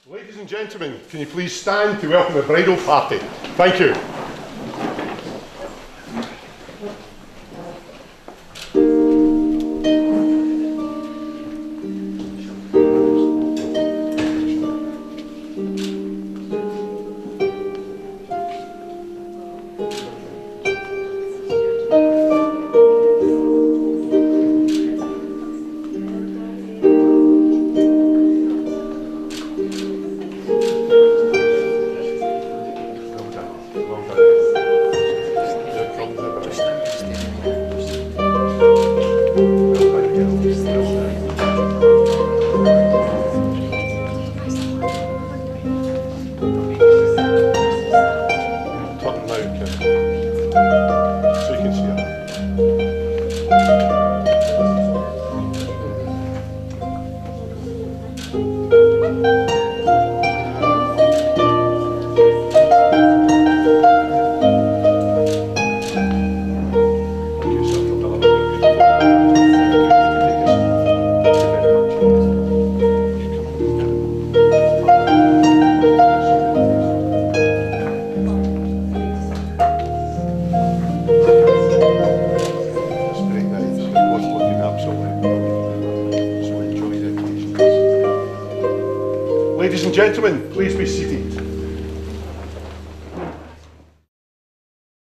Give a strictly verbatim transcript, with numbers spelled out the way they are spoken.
Ladies and gentlemen, can you please stand to welcome the bridal party? Thank you. Ladies and gentlemen, please be seated.